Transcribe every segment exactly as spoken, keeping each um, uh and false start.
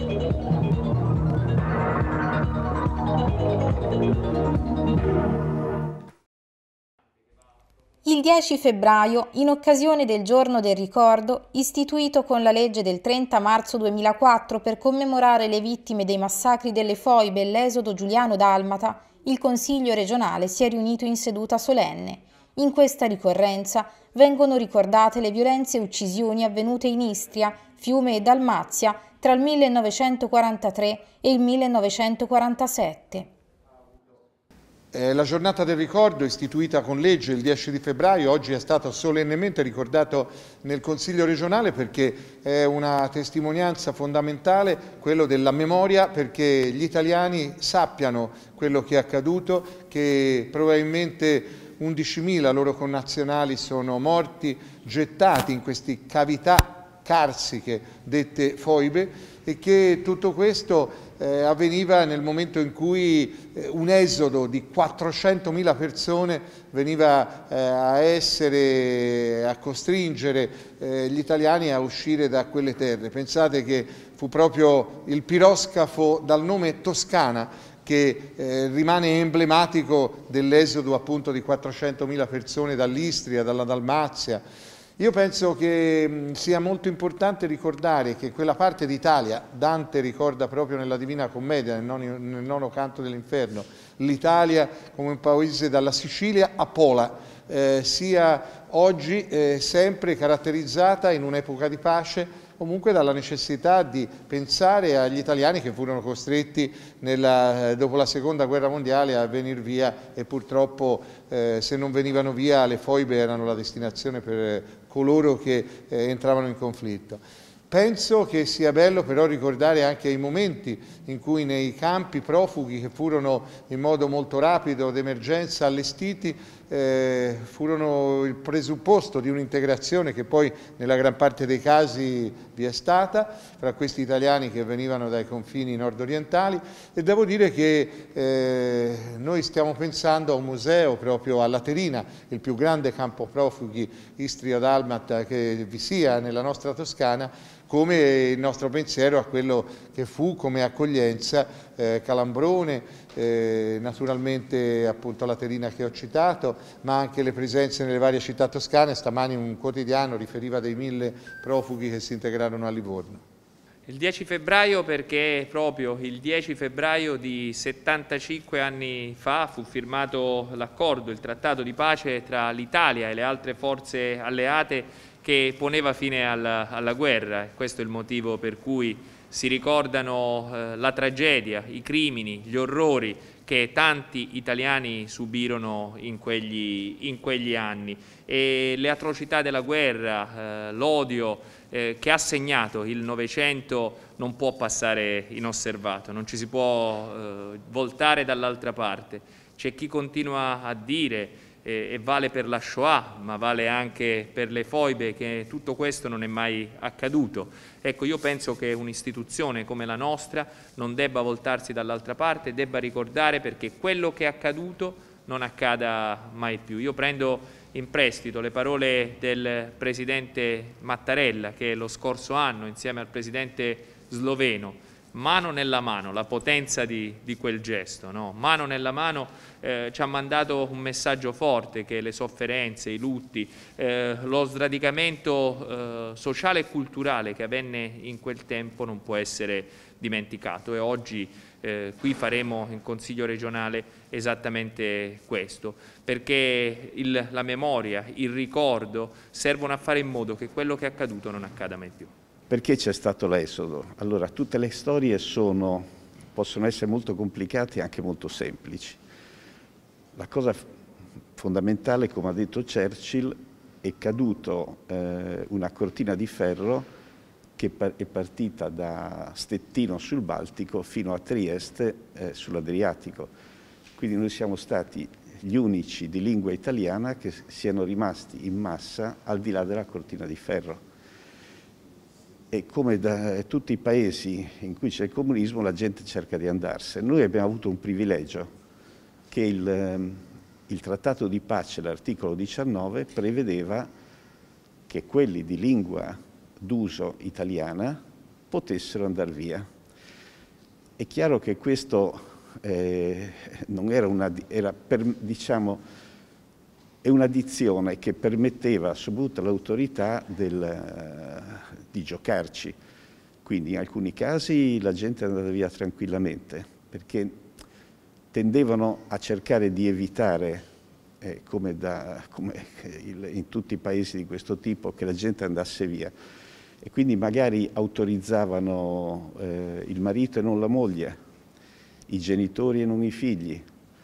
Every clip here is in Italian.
Il dieci febbraio, in occasione del Giorno del Ricordo, istituito con la legge del trenta marzo duemilaquattro per commemorare le vittime dei massacri delle foibe e l'esodo giuliano-dalmata, il Consiglio regionale si è riunito in seduta solenne. In questa ricorrenza vengono ricordate le violenze e uccisioni avvenute in Istria, Fiume e Dalmazia tra il millenovecentoquarantatré e il millenovecentoquarantasette. La giornata del ricordo, istituita con legge il dieci di febbraio, oggi è stata solennemente ricordato nel Consiglio regionale perché è una testimonianza fondamentale, quello della memoria, perché gli italiani sappiano quello che è accaduto, che probabilmente undicimila loro connazionali sono morti, gettati in queste cavità carsiche dette foibe, e che tutto questo eh, avveniva nel momento in cui eh, un esodo di quattrocentomila persone veniva eh, a essere, a costringere eh, gli italiani a uscire da quelle terre. Pensate che fu proprio il piroscafo dal nome Toscana che eh, rimane emblematico dell'esodo appunto di quattrocentomila persone dall'Istria, dalla Dalmazia. Io penso che mh, sia molto importante ricordare che quella parte d'Italia, Dante ricorda proprio nella Divina Commedia, nel, noni, nel nono canto dell'Inferno, l'Italia come un paese dalla Sicilia a Pola, eh, sia oggi eh, sempre caratterizzata in un'epoca di pace, comunque dalla necessità di pensare agli italiani che furono costretti nella, dopo la seconda guerra mondiale a venire via, e purtroppo eh, se non venivano via le foibe erano la destinazione per coloro che eh, entravano in conflitto. Penso che sia bello però ricordare anche i momenti in cui nei campi profughi, che furono in modo molto rapido d'emergenza allestiti, eh, furono il presupposto di un'integrazione che poi nella gran parte dei casi vi è stata fra questi italiani che venivano dai confini nord-orientali, e devo dire che eh, noi stiamo pensando a un museo proprio a Laterina, il più grande campo profughi istrio-dalmata che vi sia nella nostra Toscana, come il nostro pensiero a quello che fu come accoglienza eh, Calambrone, eh, naturalmente appunto Laterina che ho citato, ma anche le presenze nelle varie città toscane. Stamani un quotidiano riferiva dei mille profughi che si integrarono a Livorno. Il dieci febbraio perché proprio il dieci febbraio di settantacinque anni fa fu firmato l'accordo, il trattato di pace tra l'Italia e le altre forze alleate che poneva fine alla, alla guerra. Questo è il motivo per cui si ricordano eh, la tragedia, i crimini, gli orrori che tanti italiani subirono in quegli, in quegli anni, e le atrocità della guerra, eh, l'odio eh, che ha segnato il Novecento non può passare inosservato, non ci si può eh, voltare dall'altra parte. C'è chi continua a dire, e vale per la Shoah, ma vale anche per le foibe, che tutto questo non è mai accaduto. Ecco, io penso che un'istituzione come la nostra non debba voltarsi dall'altra parte, debba ricordare perché quello che è accaduto non accada mai più. Io prendo in prestito le parole del Presidente Mattarella, che lo scorso anno, insieme al Presidente sloveno, mano nella mano, la potenza di, di quel gesto, no? Mano nella mano eh, ci ha mandato un messaggio forte che le sofferenze, i lutti, eh, lo sradicamento eh, sociale e culturale che avvenne in quel tempo non può essere dimenticato, e oggi eh, qui faremo in Consiglio regionale esattamente questo, perché il, la memoria, il ricordo servono a fare in modo che quello che è accaduto non accada mai più. Perché c'è stato l'esodo? Allora, tutte le storie sono, possono essere molto complicate e anche molto semplici. La cosa fondamentale, come ha detto Churchill, è caduto eh, una cortina di ferro che è partita da Stettino sul Baltico fino a Trieste eh, sull'Adriatico. Quindi noi siamo stati gli unici di lingua italiana che siano rimasti in massa al di là della cortina di ferro. E come da tutti i paesi in cui c'è il comunismo, la gente cerca di andarsene. Noi abbiamo avuto un privilegio, che il, il trattato di pace, l'articolo diciannove, prevedeva che quelli di lingua d'uso italiana potessero andare via. È chiaro che questo eh, non era una, era per, diciamo, è una dizione che permetteva soprattutto all'autorità del, di giocarci. Quindi in alcuni casi la gente è andata via tranquillamente, perché tendevano a cercare di evitare, eh, come, da, come il, in tutti i paesi di questo tipo, che la gente andasse via. E quindi magari autorizzavano eh, il marito e non la moglie, i genitori e non i figli.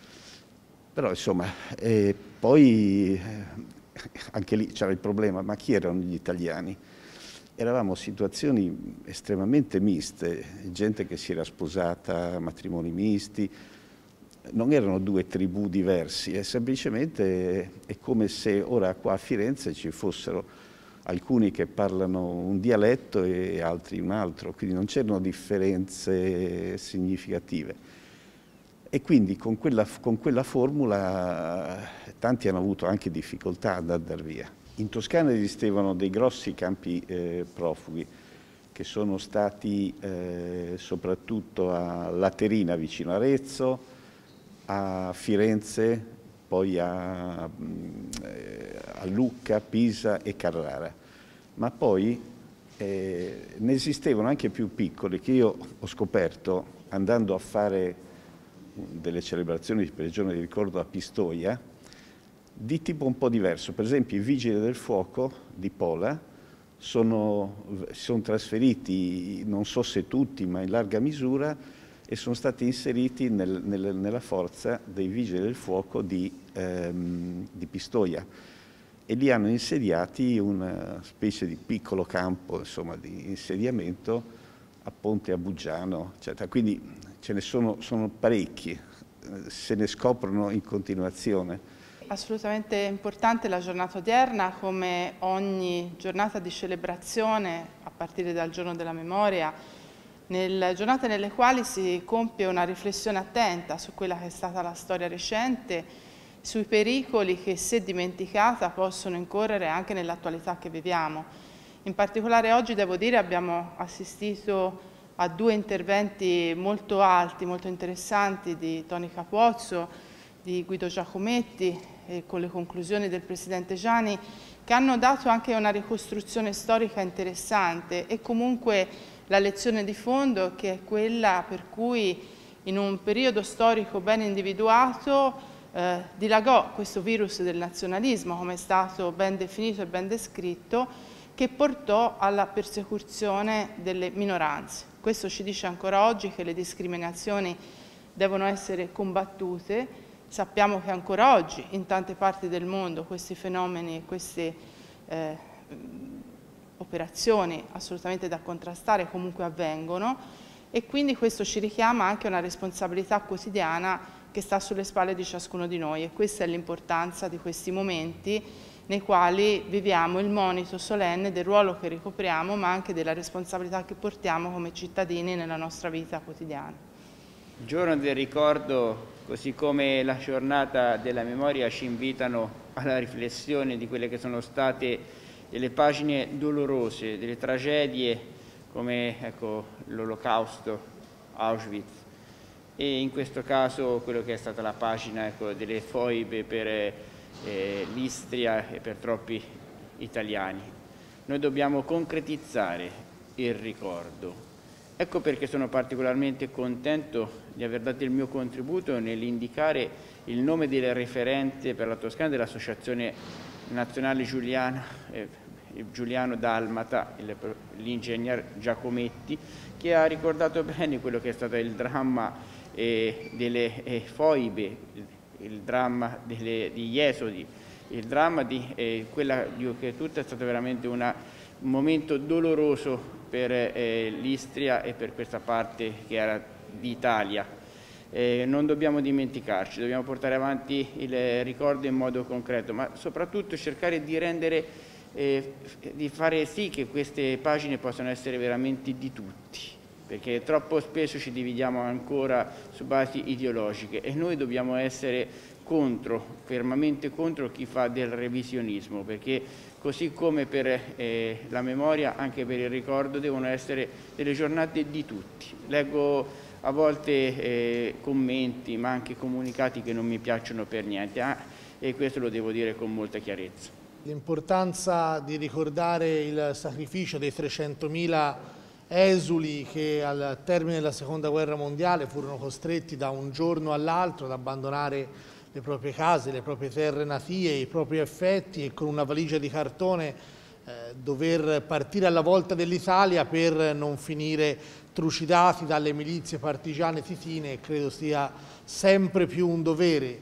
Però insomma, eh, poi eh, anche lì c'era il problema, ma chi erano gli italiani? Eravamo situazioni estremamente miste, gente che si era sposata, matrimoni misti, non erano due tribù diversi, è semplicemente è come se ora qua a Firenze ci fossero alcuni che parlano un dialetto e altri un altro, quindi non c'erano differenze significative. E quindi con quella, con quella formula tanti hanno avuto anche difficoltà ad andare via. In Toscana esistevano dei grossi campi eh, profughi che sono stati eh, soprattutto a Laterina vicino a Arezzo, a Firenze, poi a, eh, a Lucca, Pisa e Carrara. Ma poi eh, ne esistevano anche più piccoli che io ho scoperto andando a fare delle celebrazioni per il giorno di ricordo a Pistoia, di tipo un po' diverso. Per esempio i Vigili del Fuoco di Pola sono, sono trasferiti, non so se tutti, ma in larga misura, e sono stati inseriti nel, nel, nella forza dei Vigili del Fuoco di, ehm, di Pistoia e li hanno insediati una specie di piccolo campo, insomma, di insediamento a Ponte a Buggiano, eccetera. Quindi ce ne sono, sono parecchi, se ne scoprono in continuazione. Assolutamente importante la giornata odierna, come ogni giornata di celebrazione a partire dal giorno della memoria, nelle giornate nelle quali si compie una riflessione attenta su quella che è stata la storia recente, sui pericoli che, se dimenticata, possono incorrere anche nell'attualità che viviamo. In particolare oggi, devo dire, abbiamo assistito a due interventi molto alti, molto interessanti di Toni Capozzo, di Guido Giacometti e con le conclusioni del Presidente Giani, che hanno dato anche una ricostruzione storica interessante e comunque la lezione di fondo, che è quella per cui in un periodo storico ben individuato eh, dilagò questo virus del nazionalismo, come è stato ben definito e ben descritto, che portò alla persecuzione delle minoranze. Questo ci dice ancora oggi che le discriminazioni devono essere combattute. Sappiamo che ancora oggi in tante parti del mondo questi fenomeni e queste eh, operazioni assolutamente da contrastare comunque avvengono, e quindi questo ci richiama anche a una responsabilità quotidiana che sta sulle spalle di ciascuno di noi, e questa è l'importanza di questi momenti nei quali viviamo il monito solenne del ruolo che ricopriamo, ma anche della responsabilità che portiamo come cittadini nella nostra vita quotidiana. Il giorno del ricordo, così come la giornata della memoria, ci invitano alla riflessione di quelle che sono state delle pagine dolorose, delle tragedie come ecco, l'Olocausto, Auschwitz, e in questo caso quello che è stata la pagina ecco, delle foibe per eh, l'Istria e per troppi italiani. Noi dobbiamo concretizzare il ricordo. Ecco perché sono particolarmente contento di aver dato il mio contributo nell'indicare il nome del referente per la Toscana dell'Associazione Nazionale Giuliana, eh, Giuliano Dalmata, l'ingegner Giacometti, che ha ricordato bene quello che è stato il dramma eh, delle eh, foibe, il, il dramma delle, degli esodi, il dramma di eh, quella di, che tutto è stato veramente una, un momento doloroso per eh, l'Istria e per questa parte che era d'Italia. Eh, non dobbiamo dimenticarci, dobbiamo portare avanti il ricordo in modo concreto, ma soprattutto cercare di rendere, eh, di fare sì che queste pagine possano essere veramente di tutti, perché troppo spesso ci dividiamo ancora su basi ideologiche e noi dobbiamo essere contro, fermamente contro chi fa del revisionismo, perché così come per eh, la memoria, anche per il ricordo devono essere delle giornate di tutti. Leggo a volte eh, commenti ma anche comunicati che non mi piacciono per niente, ah, e questo lo devo dire con molta chiarezza. L'importanza di ricordare il sacrificio dei trecentomila esuli che al termine della seconda guerra mondiale furono costretti da un giorno all'altro ad abbandonare le proprie case, le proprie terre natie, i propri affetti e con una valigia di cartone eh, dover partire alla volta dell'Italia per non finire trucidati dalle milizie partigiane titine, credo sia sempre più un dovere. Eh,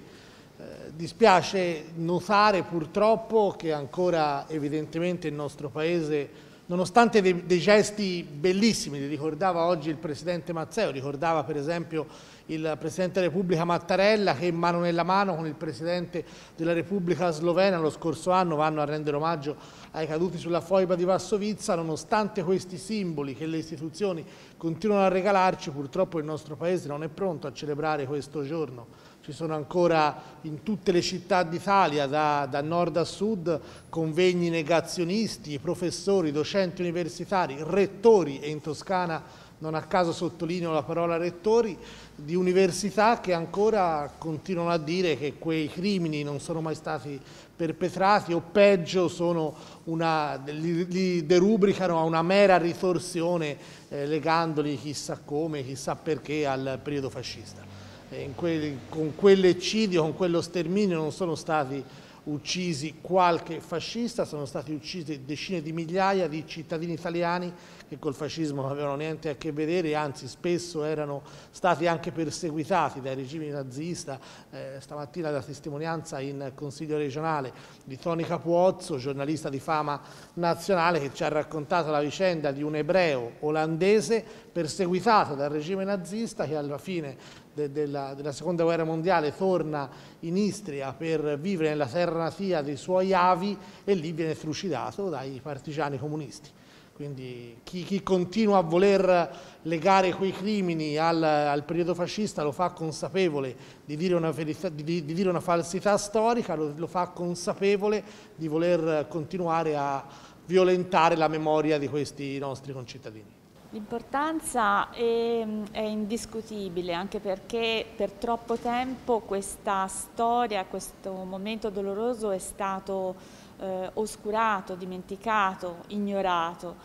dispiace notare purtroppo che ancora evidentemente il nostro Paese, nonostante dei, dei gesti bellissimi, li ricordava oggi il Presidente Mazzeo, ricordava per esempio il Presidente della Repubblica Mattarella che mano nella mano con il Presidente della Repubblica Slovena lo scorso anno vanno a rendere omaggio ai caduti sulla foiba di Varsovizza, nonostante questi simboli che le istituzioni continuano a regalarci, purtroppo il nostro Paese non è pronto a celebrare questo giorno. Ci sono ancora in tutte le città d'Italia, da, da nord a sud, convegni negazionisti, professori, docenti universitari, rettori, e in Toscana non a caso sottolineo la parola rettori, di università che ancora continuano a dire che quei crimini non sono mai stati perpetrati o peggio sono una, li, li derubricano a una mera ritorsione eh, legandoli chissà come, chissà perché al periodo fascista. In quel, con quell'eccidio, con quello sterminio non sono stati uccisi qualche fascista, sono stati uccisi decine di migliaia di cittadini italiani che col fascismo non avevano niente a che vedere, anzi spesso erano stati anche perseguitati dai regimi nazista. Eh, stamattina la testimonianza in Consiglio regionale di Tony Capuozzo, giornalista di fama nazionale, che ci ha raccontato la vicenda di un ebreo olandese perseguitato dal regime nazista che alla fine de della, della seconda guerra mondiale torna in Istria per vivere nella terra natia dei suoi avi e lì viene trucidato dai partigiani comunisti. Quindi chi, chi continua a voler legare quei crimini al, al periodo fascista lo fa consapevole di dire una, verità, di, di dire una falsità storica, lo, lo fa consapevole di voler continuare a violentare la memoria di questi nostri concittadini. L'importanza è, è indiscutibile, anche perché per troppo tempo questa storia, questo momento doloroso è stato eh, oscurato, dimenticato, ignorato,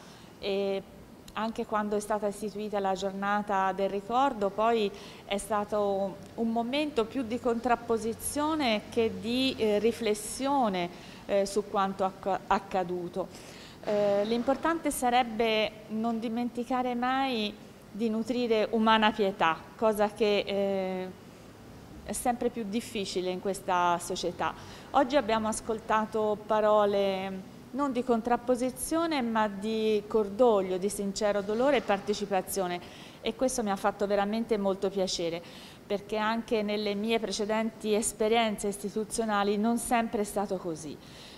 e anche quando è stata istituita la giornata del ricordo poi è stato un momento più di contrapposizione che di eh, riflessione eh, su quanto acc- accaduto. Eh, l'importante sarebbe non dimenticare mai di nutrire umana pietà, cosa che eh, è sempre più difficile in questa società. Oggi abbiamo ascoltato parole non di contrapposizione ma di cordoglio, di sincero dolore e partecipazione, e questo mi ha fatto veramente molto piacere, perché anche nelle mie precedenti esperienze istituzionali non sempre è stato così.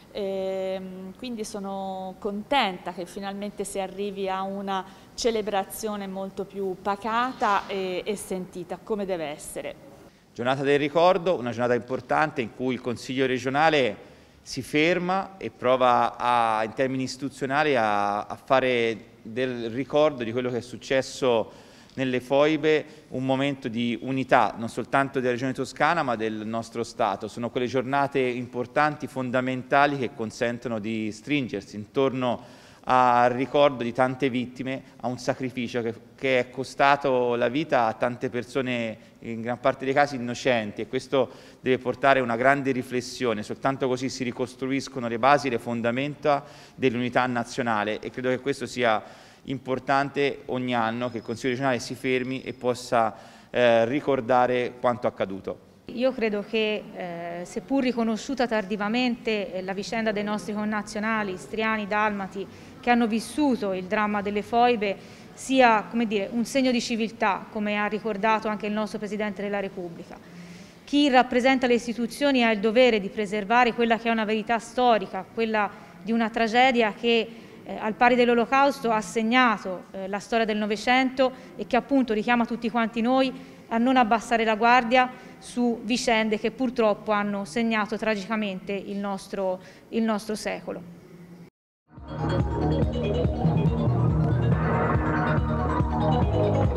E quindi sono contenta che finalmente si arrivi a una celebrazione molto più pacata e, e sentita, come deve essere. Giornata del ricordo, una giornata importante in cui il Consiglio regionale si ferma e prova a, in termini istituzionali a, a fare del ricordo di quello che è successo nelle foibe un momento di unità non soltanto della regione toscana ma del nostro Stato. Sono quelle giornate importanti, fondamentali, che consentono di stringersi intorno al ricordo di tante vittime, a un sacrificio che, che è costato la vita a tante persone, in gran parte dei casi innocenti, e questo deve portare a una grande riflessione. Soltanto così si ricostruiscono le basi, le fondamenta dell'unità nazionale, e credo che questo sia importante ogni anno, che il Consiglio regionale si fermi e possa eh, ricordare quanto accaduto. Io credo che, eh, seppur riconosciuta tardivamente, eh, la vicenda dei nostri connazionali istriani, dalmati, che hanno vissuto il dramma delle foibe, sia, come dire, un segno di civiltà, come ha ricordato anche il nostro Presidente della Repubblica. Chi rappresenta le istituzioni ha il dovere di preservare quella che è una verità storica, quella di una tragedia che Eh, al pari dell'Olocausto ha segnato eh, la storia del Novecento e che appunto richiama tutti quanti noi a non abbassare la guardia su vicende che purtroppo hanno segnato tragicamente il nostro, il nostro secolo.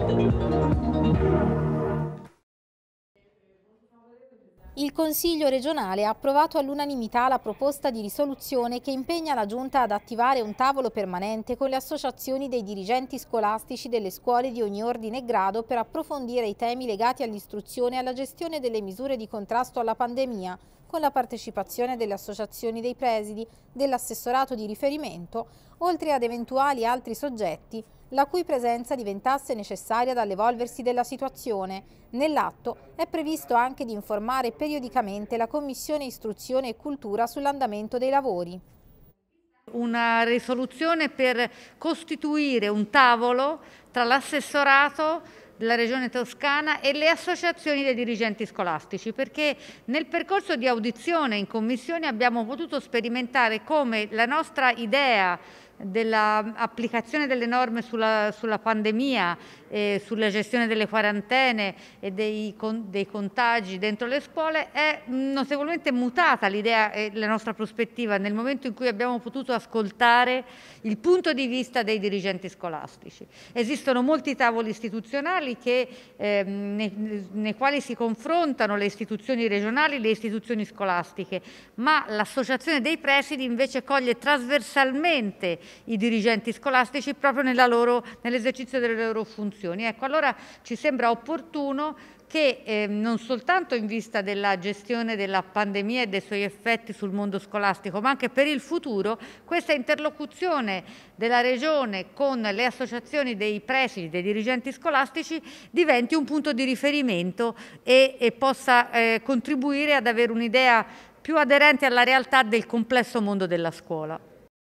Il Consiglio regionale ha approvato all'unanimità la proposta di risoluzione che impegna la Giunta ad attivare un tavolo permanente con le associazioni dei dirigenti scolastici delle scuole di ogni ordine e grado per approfondire i temi legati all'istruzione e alla gestione delle misure di contrasto alla pandemia, con la partecipazione delle associazioni dei presidi, dell'assessorato di riferimento, oltre ad eventuali altri soggetti, la cui presenza diventasse necessaria dall'evolversi della situazione. Nell'atto è previsto anche di informare periodicamente la Commissione Istruzione e Cultura sull'andamento dei lavori. Una risoluzione per costituire un tavolo tra l'assessorato della Regione Toscana e le associazioni dei dirigenti scolastici, perché nel percorso di audizione in commissione abbiamo potuto sperimentare come la nostra idea dell'applicazione delle norme sulla, sulla pandemia, eh, sulla gestione delle quarantene e dei, con, dei contagi dentro le scuole è notevolmente mutata l'idea e la nostra prospettiva nel momento in cui abbiamo potuto ascoltare il punto di vista dei dirigenti scolastici. Esistono molti tavoli istituzionali che, eh, nei, nei quali si confrontano le istituzioni regionali, le istituzioni scolastiche, ma l'associazione dei presidi invece coglie trasversalmente i dirigenti scolastici proprio nella loro, nell'esercizio delle loro funzioni. Ecco, allora ci sembra opportuno che eh, non soltanto in vista della gestione della pandemia e dei suoi effetti sul mondo scolastico, ma anche per il futuro, questa interlocuzione della Regione con le associazioni dei presidi, dei dirigenti scolastici, diventi un punto di riferimento e, e possa eh, contribuire ad avere un'idea più aderente alla realtà del complesso mondo della scuola.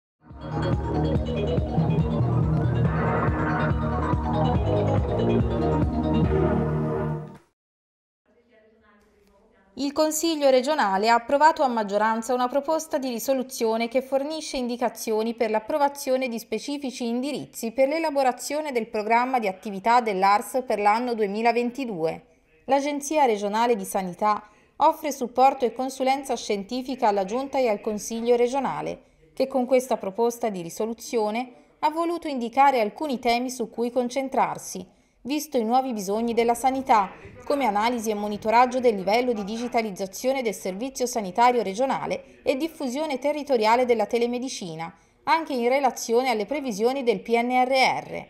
Il Consiglio regionale ha approvato a maggioranza una proposta di risoluzione che fornisce indicazioni per l'approvazione di specifici indirizzi per l'elaborazione del programma di attività dell'A R S per l'anno duemilaventidue. L'Agenzia regionale di sanità offre supporto e consulenza scientifica alla Giunta e al Consiglio regionale, che con questa proposta di risoluzione ha voluto indicare alcuni temi su cui concentrarsi, visto i nuovi bisogni della sanità, come analisi e monitoraggio del livello di digitalizzazione del servizio sanitario regionale e diffusione territoriale della telemedicina, anche in relazione alle previsioni del P N R R.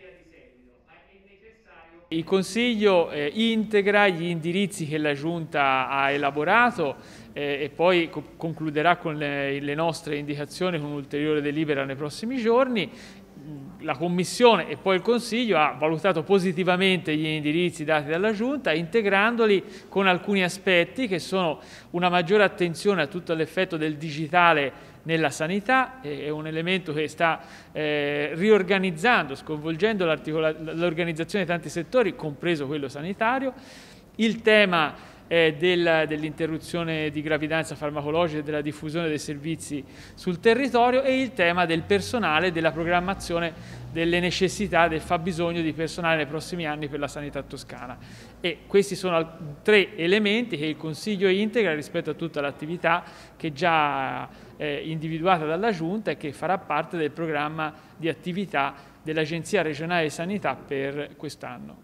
Il Consiglio eh, integra gli indirizzi che la Giunta ha elaborato eh, e poi co concluderà con le, le nostre indicazioni con un'ulteriore delibera nei prossimi giorni. La Commissione e poi il Consiglio ha valutato positivamente gli indirizzi dati dalla Giunta, integrandoli con alcuni aspetti che sono una maggiore attenzione a tutto l'effetto del digitale nella sanità, è un elemento che sta eh, riorganizzando, sconvolgendo l'organizzazione di tanti settori, compreso quello sanitario, il tema eh, del, dell'interruzione di gravidanza farmacologica e della diffusione dei servizi sul territorio e il tema del personale e della programmazione delle necessità, del fabbisogno di personale nei prossimi anni per la sanità toscana. E questi sono tre elementi che il Consiglio integra rispetto a tutta l'attività che già eh, individuata dalla Giunta e che farà parte del programma di attività dell'Agenzia regionale di sanità per quest'anno.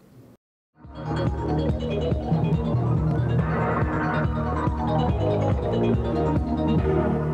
Thank you.